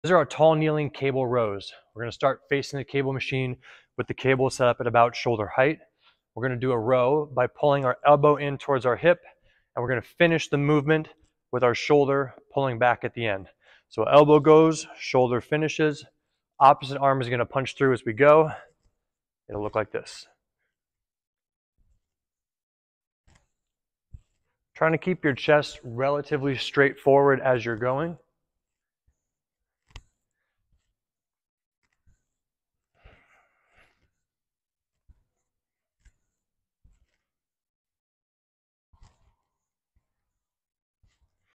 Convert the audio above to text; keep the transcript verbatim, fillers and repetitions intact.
These are our tall kneeling cable rows. We're gonna start facing the cable machine with the cable set up at about shoulder height. We're gonna do a row by pulling our elbow in towards our hip, and we're gonna finish the movement with our shoulder pulling back at the end. So elbow goes, shoulder finishes, opposite arm is gonna punch through as we go. It'll look like this. Trying to keep your chest relatively straight forward as you're going.